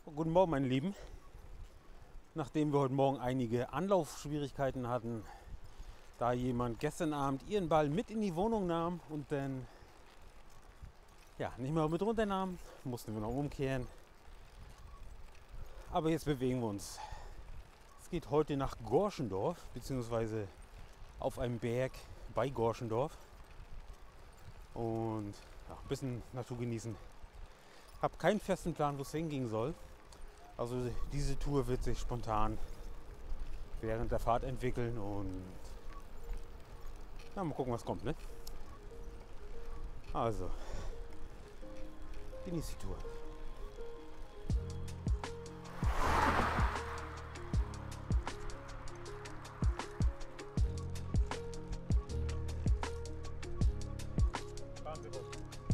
Guten Morgen, meine Lieben. Nachdem wir heute Morgen einige Anlaufschwierigkeiten hatten, da jemand gestern Abend ihren Ball mit in die Wohnung nahm und dann nicht mehr mit runternahm, mussten wir noch umkehren. Aber jetzt bewegen wir uns. Es geht heute nach Gorschendorf, beziehungsweise auf einem Berg bei Gorschendorf. Und ein bisschen Natur genießen. Habe keinen festen Plan, wo es hingehen soll. Also diese Tour wird sich spontan während der Fahrt entwickeln und mal gucken, was kommt, ne? Also, genießt die Tour. Fahren Sie ruhig.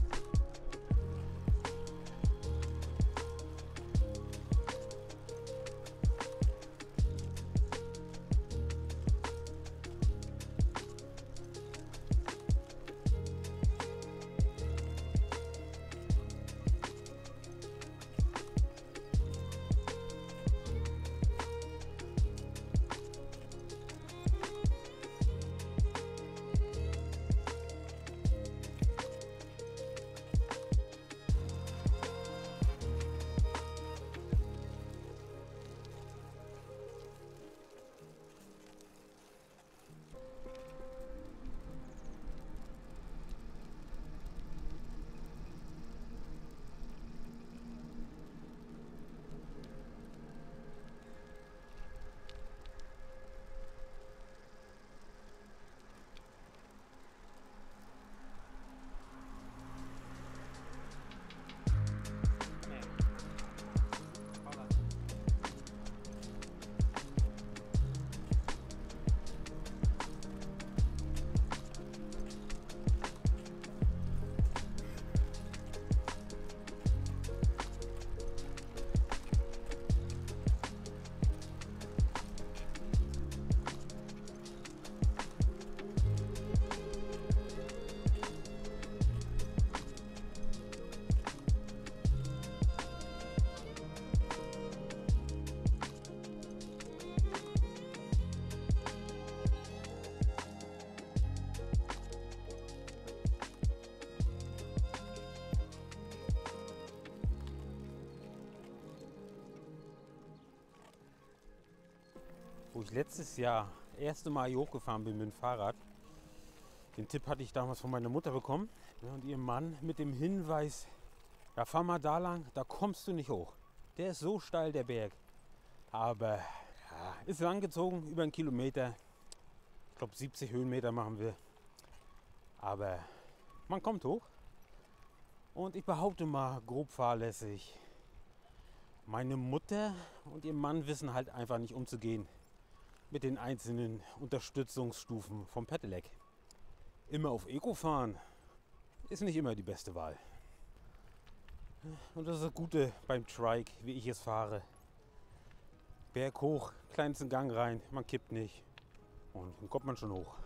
Wo ich letztes Jahr das erste Mal hier hochgefahren bin mit dem Fahrrad. Den Tipp hatte ich damals von meiner Mutter bekommen. Und ihrem Mann mit dem Hinweis, ja, fahr mal da lang, da kommst du nicht hoch. Der ist so steil, der Berg. Aber ist langgezogen, über einen Kilometer. Ich glaube 70 Höhenmeter machen wir. Aber man kommt hoch. Und ich behaupte mal, grob fahrlässig, meine Mutter und ihr Mann wissen halt einfach nicht umzugehen mit den einzelnen Unterstützungsstufen vom Pedelec. Immer auf Eco fahren ist nicht immer die beste Wahl. Und das ist das Gute beim Trike, wie ich es fahre. Berg hoch, kleinsten Gang rein, man kippt nicht und dann kommt man schon hoch.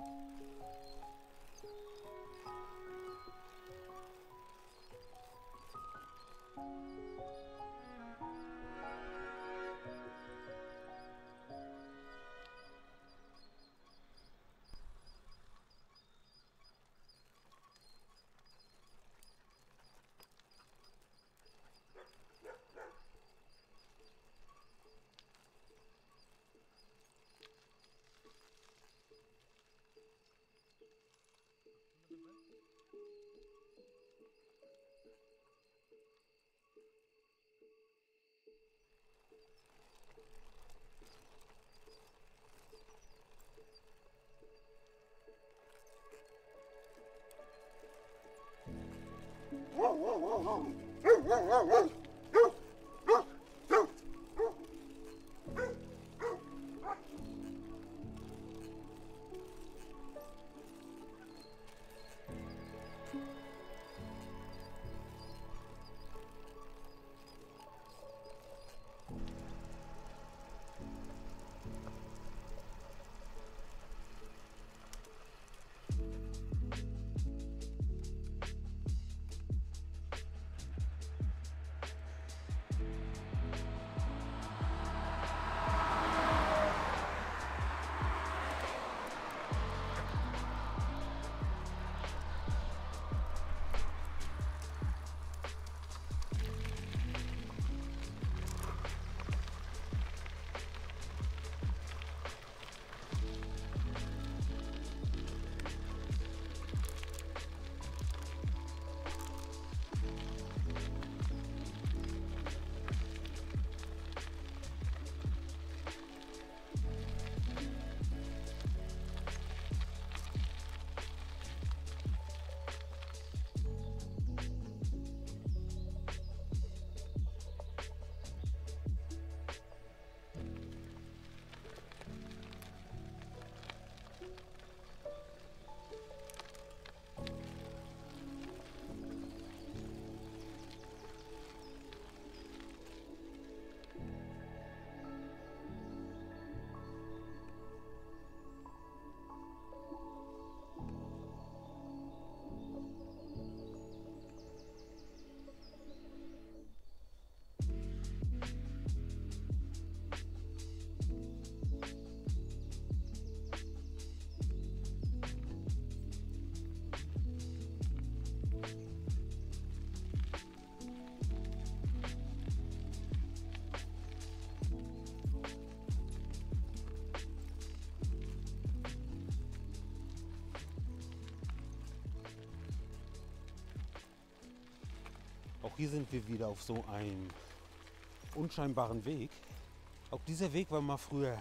Auch hier sind wir wieder auf so einem unscheinbaren Weg. Auch dieser Weg war mal früher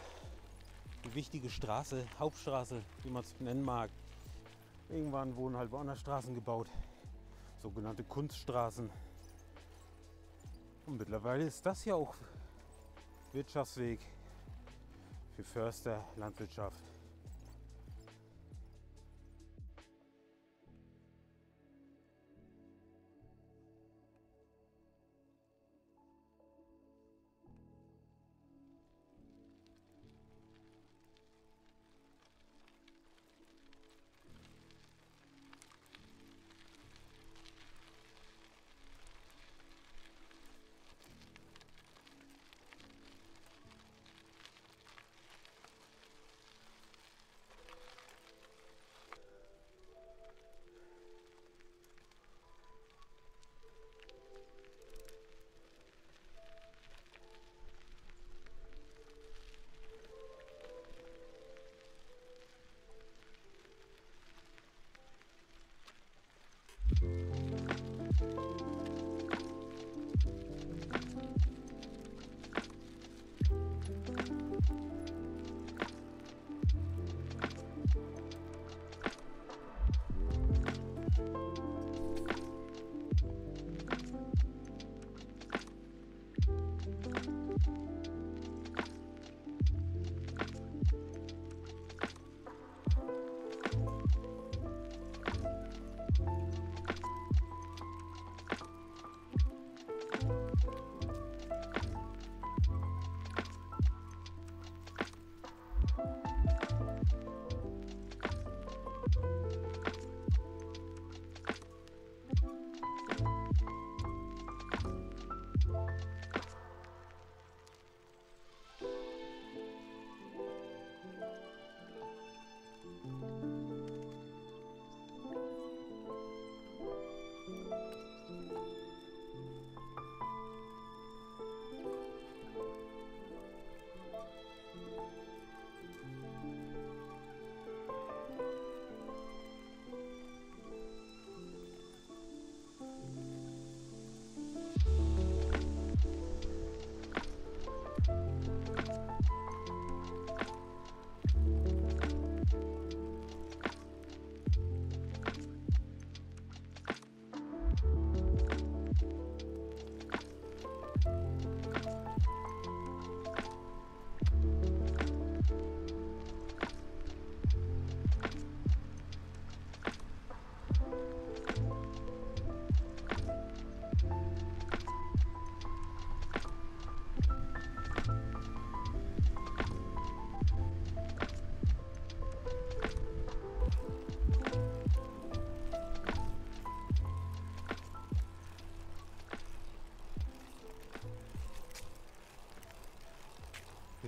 die wichtige Straße, Hauptstraße, wie man es nennen mag. Irgendwann wurden halt woanders Straßen gebaut, sogenannte Kunststraßen. Und mittlerweile ist das ja auch Wirtschaftsweg für Förster, Landwirtschaft.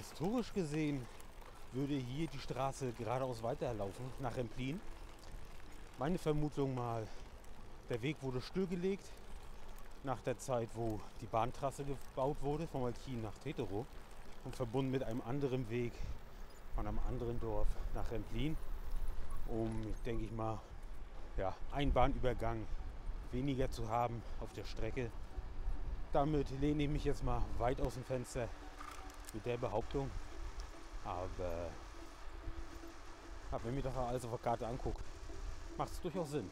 historisch gesehen würde hier die Straße geradeaus weiterlaufen nach Remplin. Meine Vermutung mal, der Weg wurde stillgelegt nach der Zeit, wo die Bahntrasse gebaut wurde, von Malchin nach Teterow und verbunden mit einem anderen Weg von einem anderen Dorf nach Remplin, um, denke ich mal, ja, einen Bahnübergang weniger zu haben auf der Strecke. Damit lehne ich mich jetzt mal weit aus dem Fenster mit der Behauptung. Aber wenn ich mir das alles auf der Karte angucke, macht es durchaus Sinn.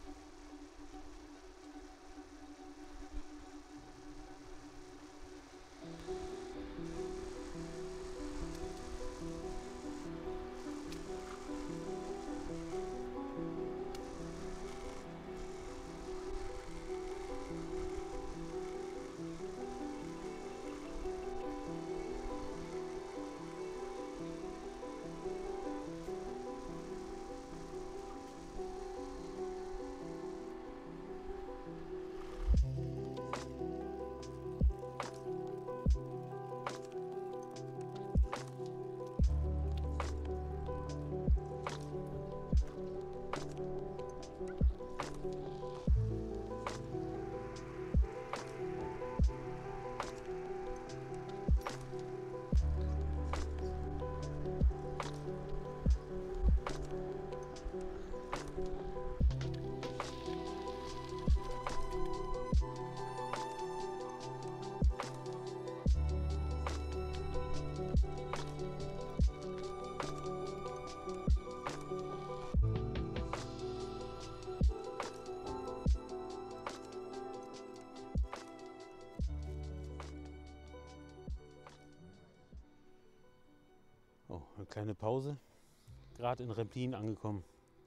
Oh, eine kleine Pause. Gerade in Remplin angekommen.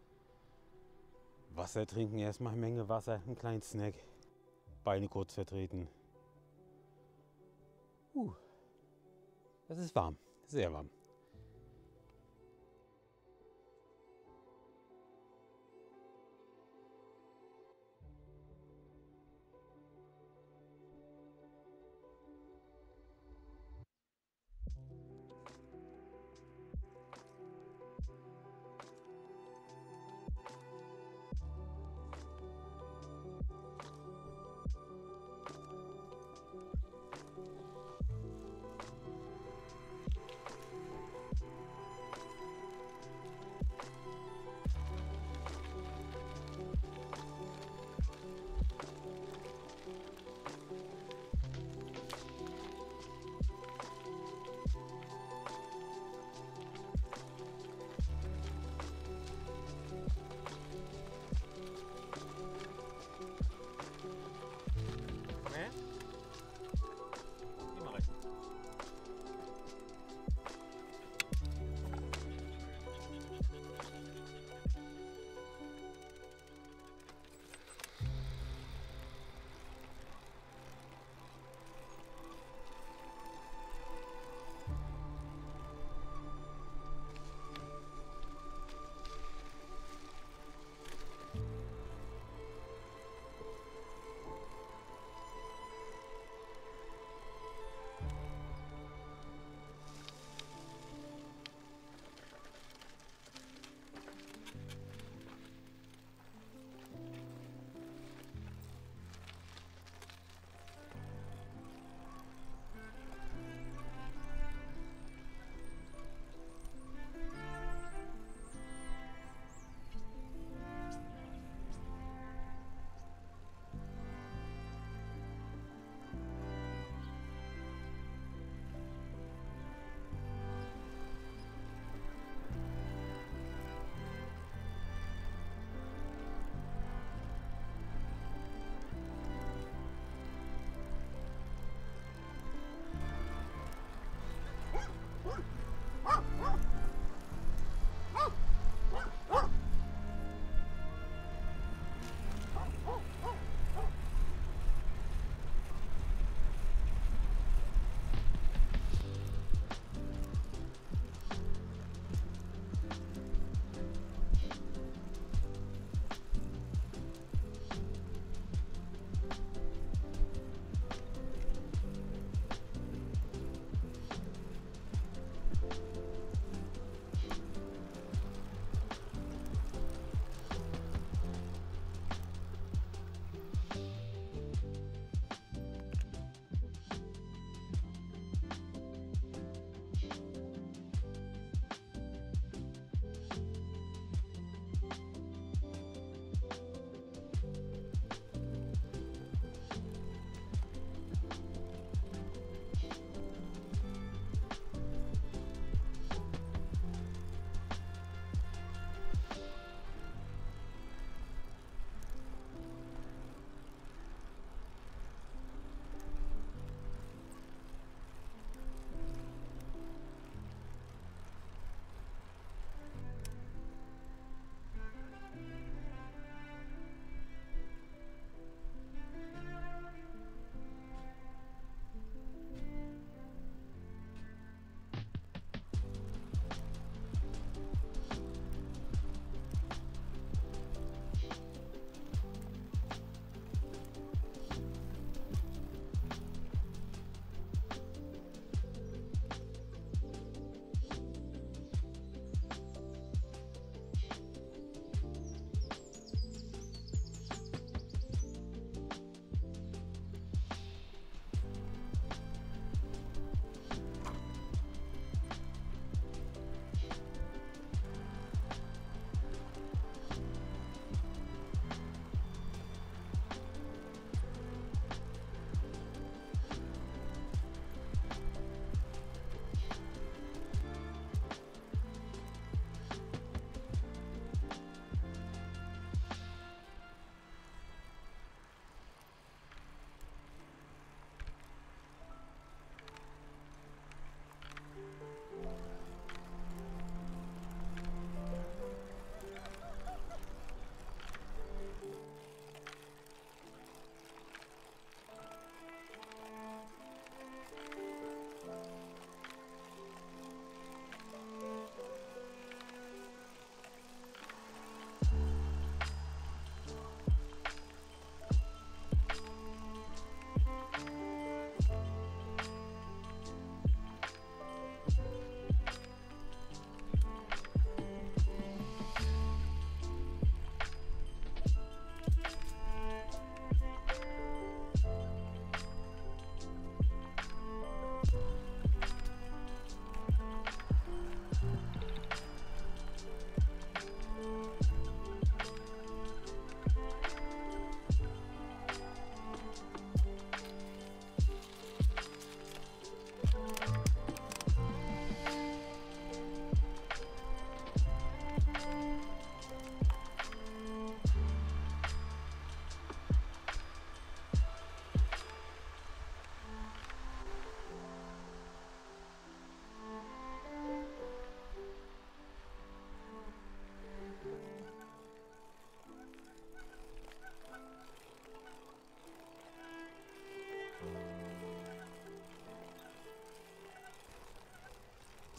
Wasser trinken, erstmal eine Menge Wasser, einen kleinen Snack. Beine kurz vertreten. Das ist warm, sehr warm.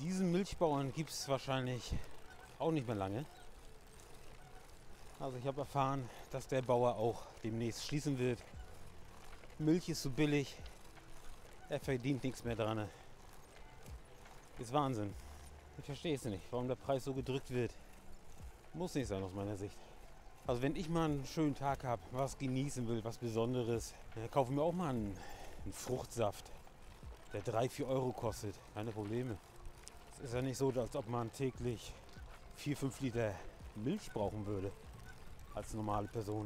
Diesen Milchbauern gibt es wahrscheinlich auch nicht mehr lange. Also ich habe erfahren, dass der Bauer auch demnächst schließen wird. Milch ist so billig, er verdient nichts mehr dran. Ist Wahnsinn. Ich verstehe es nicht, warum der Preis so gedrückt wird. Muss nicht sein aus meiner Sicht. Also wenn ich mal einen schönen Tag habe, was genießen will, was Besonderes, dann kaufe ich mir auch mal einen Fruchtsaft, der 3-4 Euro kostet. Keine Probleme. Es ist ja nicht so, als ob man täglich 4-5 Liter Milch brauchen würde als normale Person.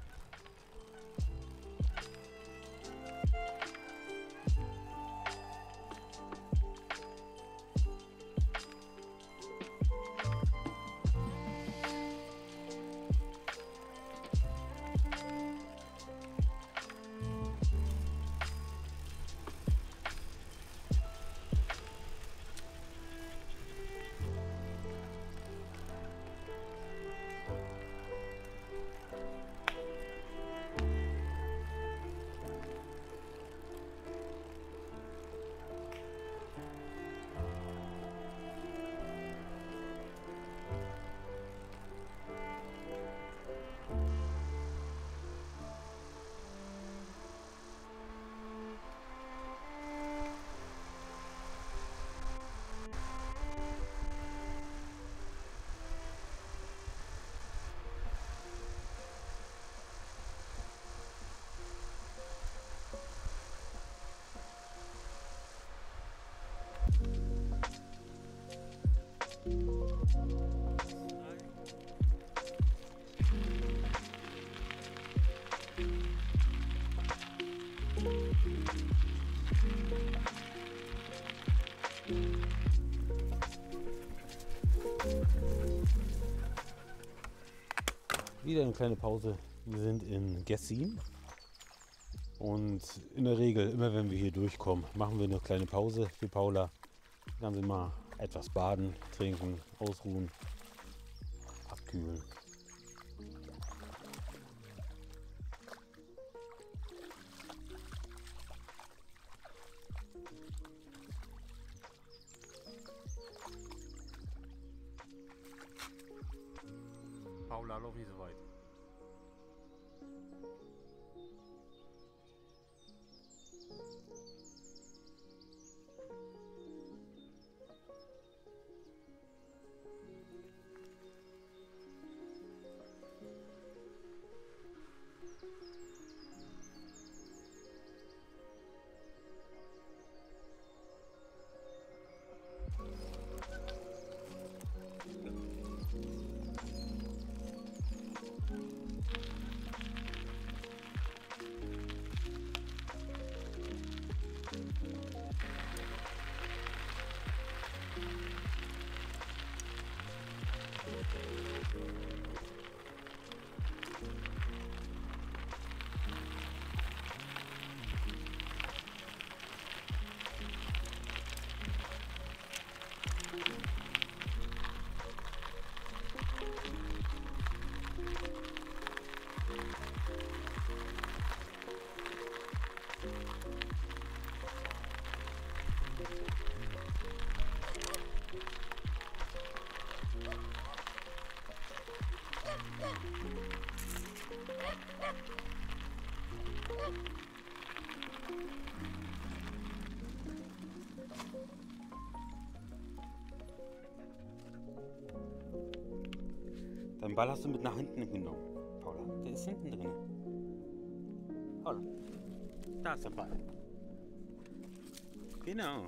Wieder eine kleine Pause. Wir sind in Gessin und in der Regel, immer wenn wir hier durchkommen, machen wir eine kleine Pause für Paula. Dann sind wir etwas baden, trinken, ausruhen, abkühlen. Paula, lauf nicht so weit. Deinen Ball hast du mit nach hinten genommen, Paula. Der ist hinten drin. Paula, da ist der Ball. Genau.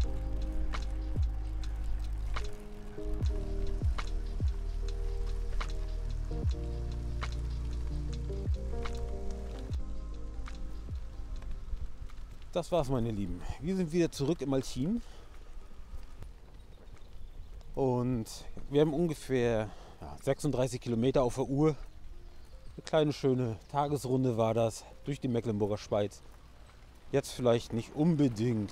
Das war's, meine Lieben. Wir sind wieder zurück im Alchin. Und wir haben ungefähr 36 Kilometer auf der Uhr. Eine kleine schöne Tagesrunde war das durch die Mecklenburger Schweiz. Jetzt vielleicht nicht unbedingt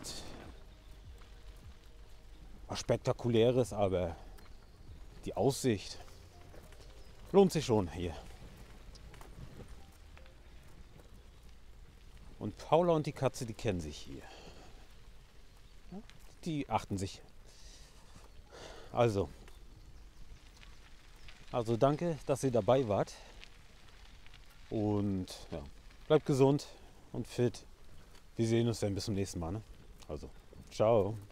was Spektakuläres, aber die Aussicht lohnt sich schon hier. Und Paula und die Katze, die kennen sich hier. Die achten sich. Also danke, dass ihr dabei wart. Und ja, bleibt gesund und fit. Wir sehen uns dann bis zum nächsten Mal. Ne? Also, ciao.